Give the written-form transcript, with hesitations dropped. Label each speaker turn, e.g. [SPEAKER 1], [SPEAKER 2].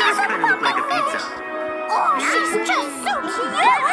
[SPEAKER 1] does kind of look like a pizza.
[SPEAKER 2] Oh, she's just so cute!